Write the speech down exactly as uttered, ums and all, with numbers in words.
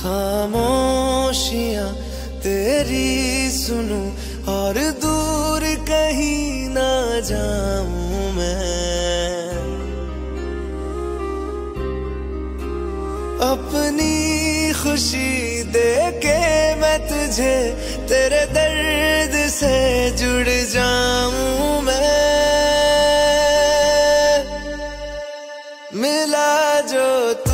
खामोशियां तेरी सुनूं और दूर कहीं ना जाऊं मैं। अपनी खुशी देके मैं तुझे तेरे दर्द से जुड़ जाऊं मैं। मिला जो